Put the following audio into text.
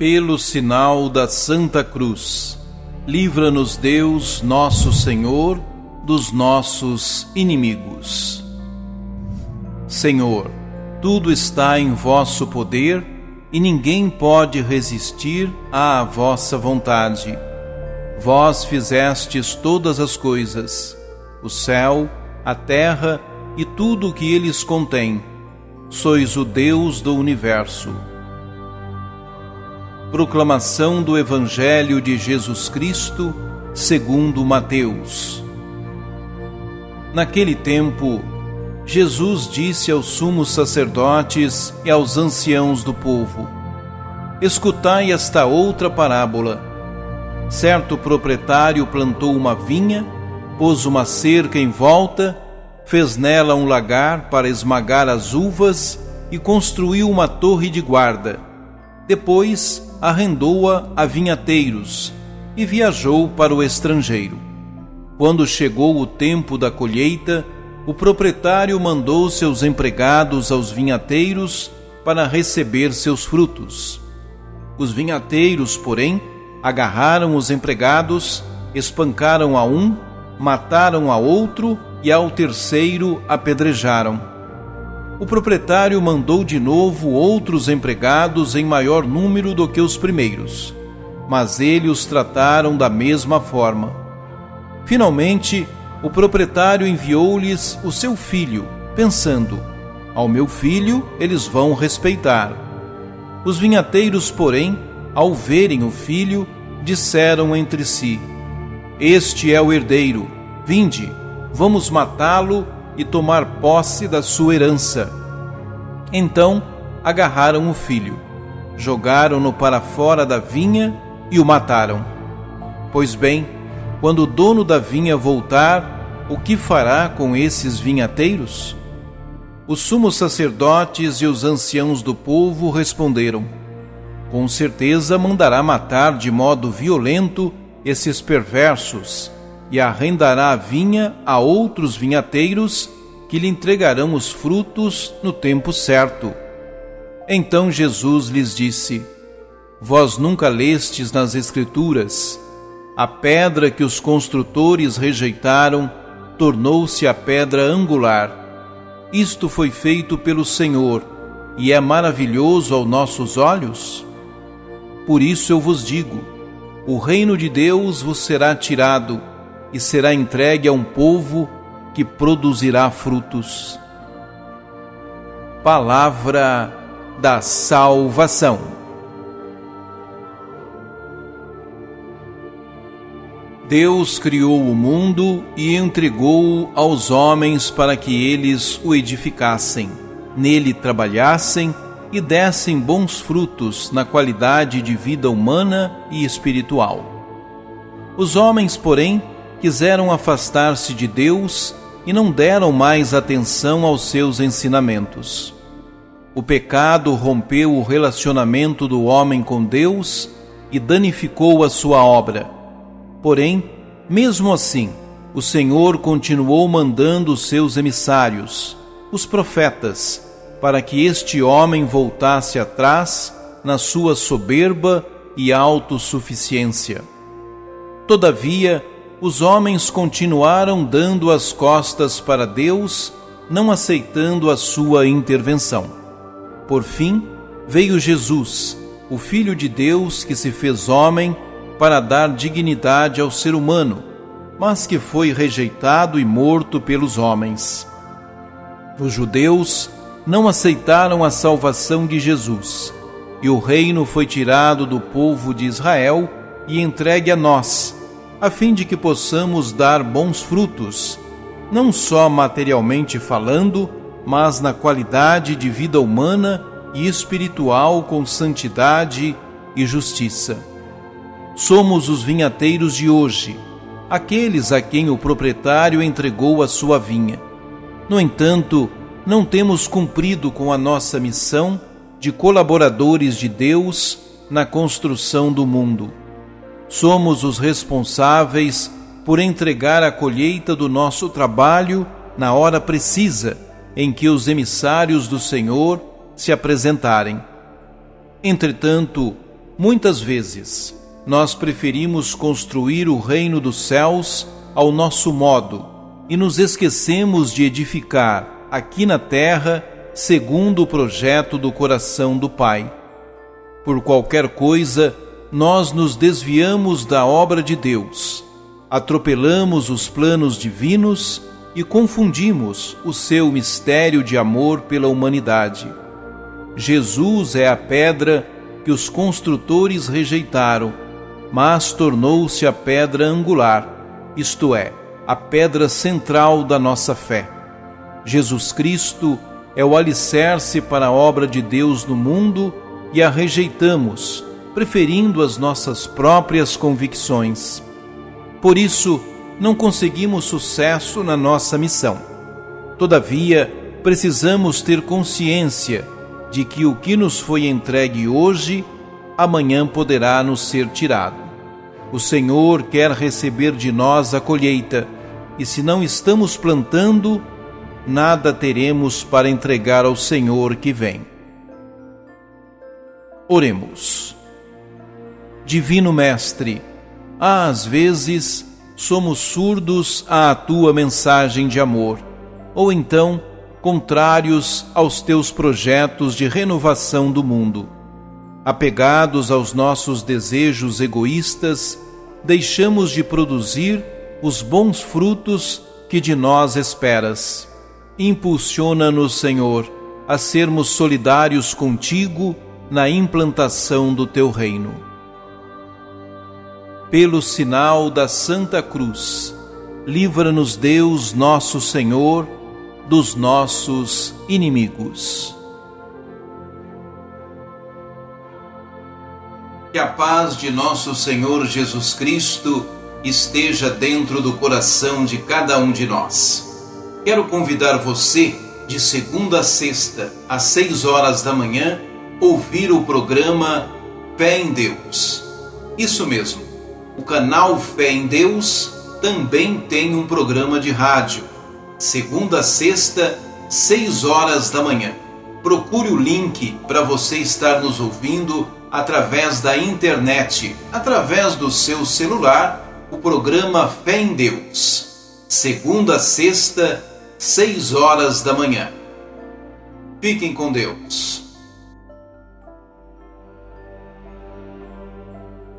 Pelo sinal da Santa Cruz, livra-nos Deus, nosso Senhor, dos nossos inimigos. Senhor, tudo está em vosso poder e ninguém pode resistir à vossa vontade. Vós fizestes todas as coisas, o céu, a terra e tudo o que eles contêm. Sois o Deus do universo. Proclamação do Evangelho de Jesus Cristo, segundo Mateus. Naquele tempo, Jesus disse aos sumos sacerdotes e aos anciãos do povo: Escutai esta outra parábola. Certo proprietário plantou uma vinha, pôs uma cerca em volta, fez nela um lagar para esmagar as uvas e construiu uma torre de guarda. Depois arrendou-a a vinhateiros e viajou para o estrangeiro. Quando chegou o tempo da colheita, o proprietário mandou seus empregados aos vinhateiros para receber seus frutos. Os vinhateiros, porém, agarraram os empregados, espancaram a um, mataram a outro e ao terceiro apedrejaram. O proprietário mandou de novo outros empregados em maior número do que os primeiros, mas eles os trataram da mesma forma. Finalmente, o proprietário enviou-lhes o seu filho, pensando: ao meu filho eles vão respeitar. Os vinhateiros, porém, ao verem o filho, disseram entre si: Este é o herdeiro, vinde, vamos matá-lo e tomar posse da sua herança. Então agarraram o filho, jogaram-no para fora da vinha e o mataram. Pois bem, quando o dono da vinha voltar, o que fará com esses vinhateiros? Os sumos sacerdotes e os anciãos do povo responderam: Com certeza mandará matar de modo violento esses perversos e arrendará a vinha a outros vinhateiros que lhe entregarão os frutos no tempo certo. Então Jesus lhes disse: Vós nunca lestes nas Escrituras: a pedra que os construtores rejeitaram tornou-se a pedra angular. Isto foi feito pelo Senhor e é maravilhoso aos nossos olhos? Por isso eu vos digo: o reino de Deus vos será tirado e será entregue a um povo que produzirá frutos. Palavra da salvação. Deus criou o mundo e entregou-o aos homens para que eles o edificassem, nele trabalhassem e dessem bons frutos na qualidade de vida humana e espiritual. Os homens, porém, quiseram afastar-se de Deus e não deram mais atenção aos seus ensinamentos. O pecado rompeu o relacionamento do homem com Deus e danificou a sua obra. Porém, mesmo assim, o Senhor continuou mandando os seus emissários, os profetas, para que este homem voltasse atrás na sua soberba e autossuficiência. Todavia, os homens continuaram dando as costas para Deus, não aceitando a sua intervenção. Por fim, veio Jesus, o Filho de Deus que se fez homem, para dar dignidade ao ser humano, mas que foi rejeitado e morto pelos homens. Os judeus não aceitaram a salvação de Jesus, e o reino foi tirado do povo de Israel e entregue a nós, a fim de que possamos dar bons frutos, não só materialmente falando, mas na qualidade de vida humana e espiritual com santidade e justiça. Somos os vinhateiros de hoje, aqueles a quem o proprietário entregou a sua vinha. No entanto, não temos cumprido com a nossa missão de colaboradores de Deus na construção do mundo. Somos os responsáveis por entregar a colheita do nosso trabalho na hora precisa em que os emissários do Senhor se apresentarem. Entretanto, Muitas vezes, nós preferimos construir o reino dos céus ao nosso modo e nos esquecemos de edificar aqui na terra segundo o projeto do coração do Pai. Por qualquer coisa, nós nos desviamos da obra de Deus, atropelamos os planos divinos e confundimos o seu mistério de amor pela humanidade. Jesus é a pedra que os construtores rejeitaram, mas tornou-se a pedra angular, isto é, a pedra central da nossa fé. Jesus Cristo é o alicerce para a obra de Deus no mundo e a rejeitamos, preferindo as nossas próprias convicções. Por isso, não conseguimos sucesso na nossa missão. Todavia, precisamos ter consciência de que o que nos foi entregue hoje, amanhã poderá nos ser tirado. O Senhor quer receber de nós a colheita, e se não estamos plantando, nada teremos para entregar ao Senhor que vem. Oremos. Divino Mestre, às vezes somos surdos à tua mensagem de amor, ou então contrários aos teus projetos de renovação do mundo. Apegados aos nossos desejos egoístas, deixamos de produzir os bons frutos que de nós esperas. Impulsiona-nos, Senhor, a sermos solidários contigo na implantação do teu reino. Pelo sinal da Santa Cruz, livra-nos Deus nosso Senhor dos nossos inimigos. Que a paz de nosso Senhor Jesus Cristo esteja dentro do coração de cada um de nós. Quero convidar você, de segunda a sexta, às 6 horas da manhã, ouvir o programa Fé em Deus. Isso mesmo, o canal Fé em Deus também tem um programa de rádio. Segunda a sexta, 6 horas da manhã. Procure o link para você estar nos ouvindo através da internet, através do seu celular, o programa Fé em Deus. Segunda a sexta, 6 horas da manhã. Fiquem com Deus.